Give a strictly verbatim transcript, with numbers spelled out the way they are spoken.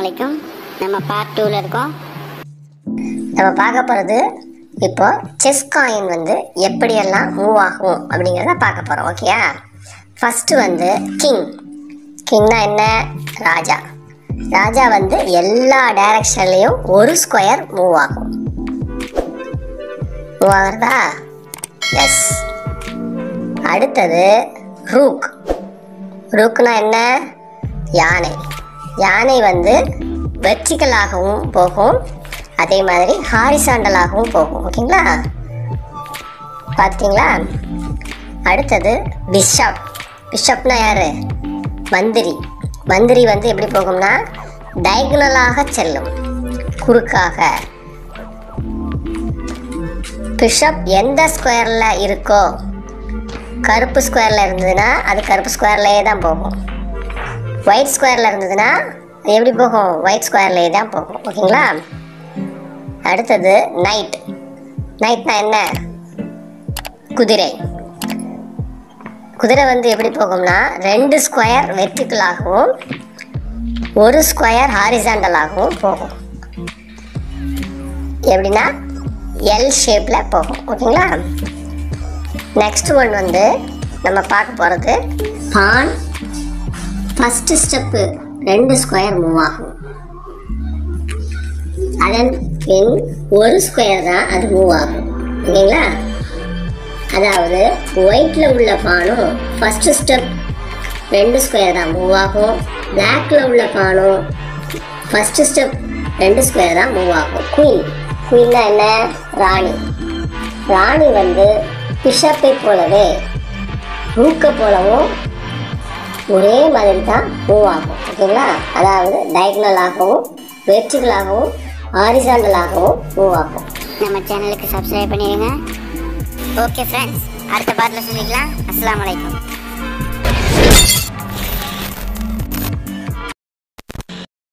அஸ்ஸலாமுஅலைக்கும். நம்ம பார்ட் டூவில் இருக்கோம். நம்ம பார்க்க போகிறது இப்போ செஸ் காயின் வந்து எப்படியெல்லாம் மூவ் ஆகும் அப்படிங்கிறத பார்க்க போகிறோம். ஓகேயா? ஃபஸ்ட்டு வந்து கிங். கிங்னா என்ன? ராஜா. ராஜா வந்து எல்லா டைரக்ஷன்லேயும் ஒரு ஸ்கொயர் மூவ் ஆகும். மூவ் ஆகிறதா? எஸ். அடுத்தது ரூக். ரூக்னா என்ன? யானை. யானை வந்து வெர்டிக்கலாகவும் போகும், அதே மாதிரி ஹாரிசாண்டலாகவும் போகும். ஓகேங்களா? பார்த்தீங்களா? அடுத்தது பிஷப். பிஷப்னா யார்? மந்திரி. மந்திரி வந்து எப்படி போகும்னா டயகனலாக செல்லும், குறுக்காக. பிஷப் எந்த ஸ்கொயரில் இருக்கோ, கருப்பு ஸ்கொயரில் இருந்ததுன்னா அது கருப்பு ஸ்கொயர்லேயே தான் போகும். ஒயிட் ஸ்கொயரில் இருந்ததுன்னா அது எப்படி போகும்? ஒயிட் ஸ்கொயர்லேயே தான் போகும். ஓகேங்களா? அடுத்தது நைட். நைட்னா என்ன? குதிரை. குதிரை வந்து எப்படி போகும்னா ரெண்டு ஸ்கொயர் வெர்டிக்கலாகவும் ஒரு ஸ்கொயர் ஹாரிசாண்டலாகவும் போகும். எப்படின்னா எல் ஷேப்பில் போகும். ஓகேங்களா? நெக்ஸ்ட் ஒன் வந்து நம்ம பார்க்க போகிறது பான். ஃபஸ்ட்டு ஸ்டெப்பு ரெண்டு ஸ்கொயர் மூவ் ஆகும், அதன் பின் ஒரு ஸ்கொயர் தான் அது மூவ் ஆகும். ஓகேங்களா? அதாவது ஒயிட்டில் உள்ள பானும் ஃபஸ்ட்டு ஸ்டெப் ரெண்டு ஸ்கொயர் தான் மூவ் ஆகும், பிளாக்கில் உள்ள பானும் ஃபஸ்ட்டு ஸ்டெப் ரெண்டு ஸ்கொயர் தான் மூவ் ஆகும். குயின். குயின்னா என்ன? ராணி. ராணி வந்து பிஷப்பை போலவே ரூக்கை போலவும் ஒரே மாதிரி தான் மூவ் ஆகும். ஓகேங்களா? அதாவது டயகனலாகவும் வெர்டிக்கலாகவும் ஹாரிசாண்டலாகவும் மூவ் ஆகும். நம்ம சேனலுக்கு சப்ஸ்கிரைப் பண்ணிடுங்க. ஓகே ஃப்ரெண்ட்ஸ், அடுத்த பார்ட்டில் சொல்லிக்கலாம். அஸ்ஸலாமு அலைக்கும்.